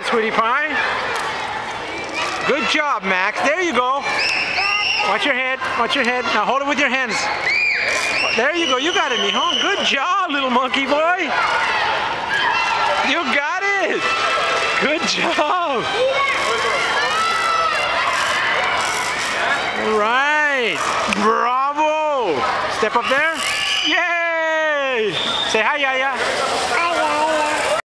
sweetie pie. Good job, Max. There you go. Watch your head. Watch your head. Now hold it with your hands. There you go. You got it, mijo. Good job, little monkey boy. You got it. Good job. All right. Bravo. Step up there. Yay. Say hi, Yaya.